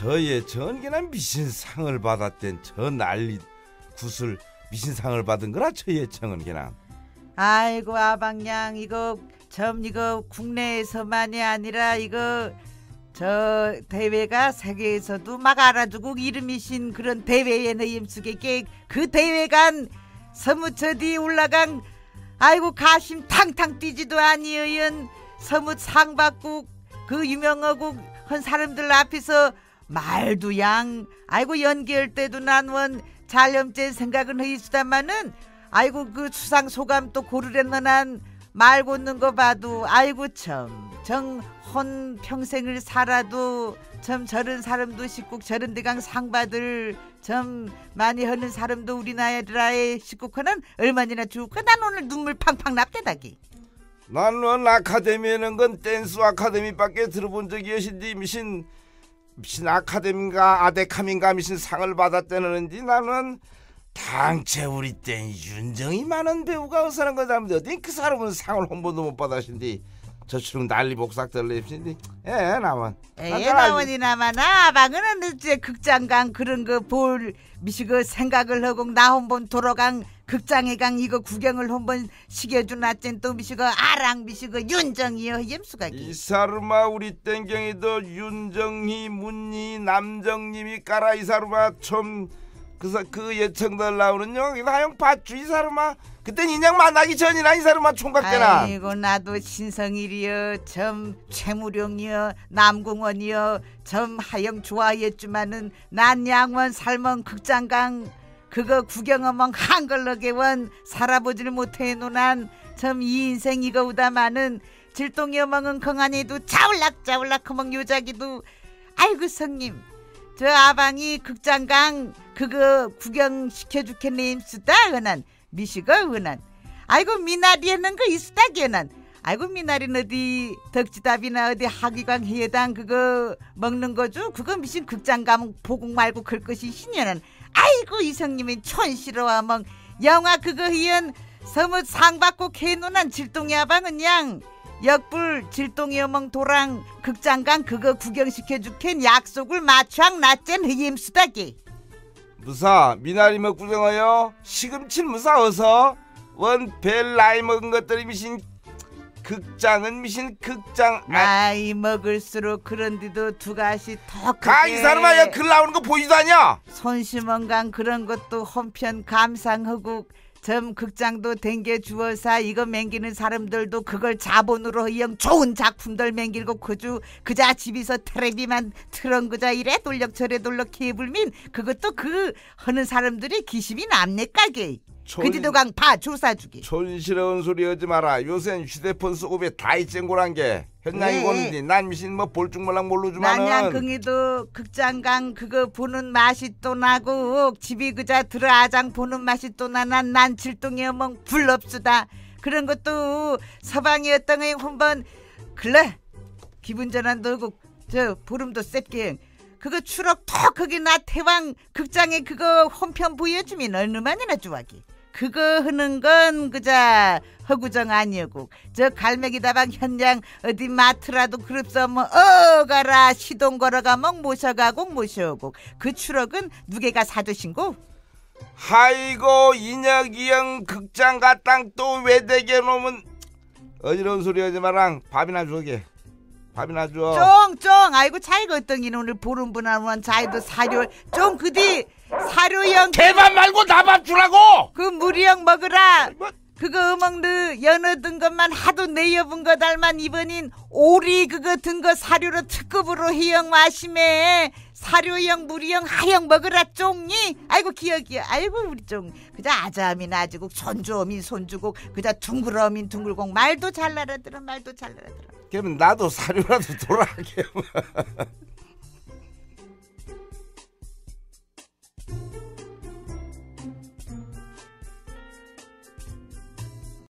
저의 전기나 미신상을 받았던 저 난리 구슬 미신상을 받은 거라 저의 청은 그냥. 아이고 아방양 이거 국내에서만이 아니라 이거 저 대회가 세계에서도 막 알아주고 이름이신 그런 대회에 너임수게 그 대회간 서무처디 올라간 아이고 가심 탕탕 뛰지도 아니어연 서무 상 받고 그 유명하고 한 사람들 앞에서 말도 양 아이고 연기할 때도 난 원 잘염제 생각은 허이수다마는 아이고 그 수상 소감 또 고르랬너 난 말 걷는 거 봐도 아이고 참 정 평생을 살아도 참 저런 사람도 식국 저런 데강 상 받을 참 많이 하는 사람도 우리나라의 식국화는 얼마나 좋을까. 난 오늘 눈물 팡팡 납대다기. 나는 아카데미에는 건 댄스 아카데미밖에 들어본 적이 없신디 미신 아카데미인가 아데카민가 미신 상을 받았다는지 나는 당최 우리 땐 윤정이 많은 배우가 어서는 거 사람인데 어디 그 사람은 상을 한 번도 못 받았신디 저처럼 난리 복삭들 lep신디 나만 나만이나마나 아방은 어째 극장강 그런 거 볼 미시고 생각을 하고 나 한 번 돌아간 극장에 강 이거 구경을 한번 시켜준 아젠 또 미시고 아랑 미시고 윤정이여 옙수가 이 사람아 우리 땡경이도 윤정희 문희 남정님이 까라 이 사람아 좀 그 예청들 나오는요 나영 봤죠 이 사람아 그땐 인양 만나기 전이나 이 사람아 총각 때나. 아이고 나도 신성일이여 점 최무룡이여 남궁원이여 점 하영 좋아했지만은 난 양원 살멍 극장강 그거 구경어멍 한걸러게 원 살아보질 못해 노난 점 이 인생 이거 우다마는 질동이 어멍은 건안에도 자울락자울락 허멍 요자기도 아이고 성님 저 아방이 극장강 그거 구경시켜주겠네 임수다 은한 미시가 은한 아이고 미나리에는 거 있으다기 은한 아이고 미나리는 어디 덕지답이나 어디 하기광 해당 그거 먹는 거죠 그거 미신 극장감 보국 말고 그럴 것이 신년은 아이고 이성님이 촌시러워 멍 영화 그거 희연 서무 상 받고 개노난 질동이 아방은 양 역불 질동이 어멍 도랑 극장강 그거 구경시켜주캔 약속을 마추앙 낮젠 흐임수다기. 무사 미나리 먹고 정어요 시금칠 무사 어서 원 벨 나이 먹은 것들이 미신 극장은 미신 극장 나이 먹을수록 그런데도 두 가지 더 크게 이 사람아 야 글 나오는 거 보이지도 않냐 손심언강 그런 것도 한편 감상하고 점 극장도 댕겨 주어서 이거 맹기는 사람들도 그걸 자본으로 이영 좋은 작품들 맹길고 그자 집에서 텔레비만 틀은 그자 이래 돌력 저래 돌력 케이블민 그것도 그 하는 사람들이 기심이 남네까게 그지도 강 봐 조사주기 촌스러운 소리 하지 마라 요샌 휴대폰 쓰고 다 있젠 고란 게 현장이 보는데 난 미신 뭐 볼 줄 몰랑 모르지만은 난양긍이도 극장강 그거 보는 맛이 또 나고 집이 그자 들어 아장 보는 맛이 또 나난 난 질동이 어멍 불럽수다 그런 것도 서방이었던 애 한번 글래 기분 전환도 하고 저 보름도 셉게 그거 추럭 턱 거기 나 태왕 극장에 그거 혼편 보여주면 얼마나 좋아하기 그거 하는 건 그자 허구정 아니고 저 갈매기다방 현장 어디 마트라도 그럽서 뭐 어가라 시동 걸어가면 모셔가고 모셔오고 그 추럭은 누게가 사주신고 아이고 인혁이형 극장 가땅 또 외대게 놓으면 어지러운 소리 하지 마랑 밥이나 주게 밥이나 줘 쫑쫑 아이고 차이가 어떤 이 오늘 보름분한 자이도 사료 좀 그디 사료형 개밥 말고 나 밥 주라고 그 무리형 먹으라 그거 어먹는 연어 든 것만 하도 내여본 거 닮만 이번인 오리 그거 든 거 사료로 특급으로 희영 마시매 사료형 무리형 하형 먹으라 쫑이 아이고 기억이야 아이고 우리 쫑 그자 아자민 아지국 손주어민 손주국 그자 둥글어민 둥글곡 말도 잘 알아들어 말도 잘 알아들어 그러면 나도 사료라도 돌아가게